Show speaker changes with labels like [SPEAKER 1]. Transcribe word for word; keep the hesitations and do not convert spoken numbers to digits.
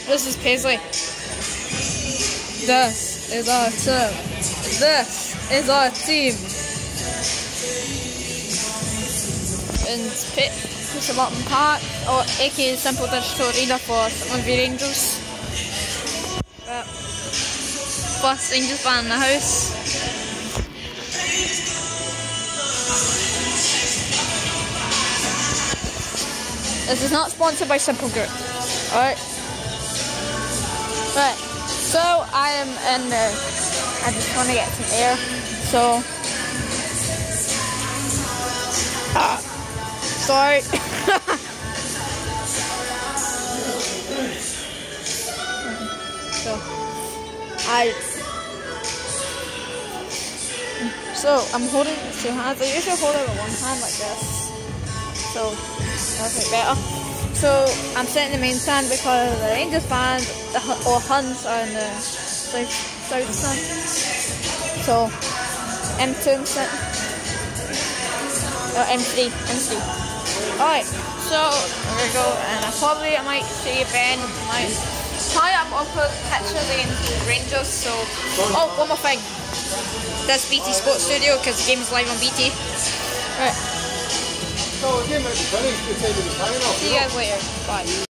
[SPEAKER 1] This is Paisley. This is our team. This is our team. And Pit Martin Park, or aka Simple Digital Arena for some of the Rangers. Uh, first Rangers fan in the house. This is not sponsored by Simple Group. Alright. Right. So I am in the I just want to get some air. So ah, sorry. so I So I'm holding two hands. I usually hold it with one hand like this. So that's like better. So I'm sitting in the main stand because the Rangers fans the, or Huns are in the south, south stand. So M two I'm sitting. Oh, M three, M three. Alright, so there we go, and I probably I might see Ben, might tie up up a picture against the Rangers. So oh, one more thing. This B T Sports Studio because the game is live on B T. Right.
[SPEAKER 2] So again, it's finished. It's time to be signing off.
[SPEAKER 1] See you guys later. Bye.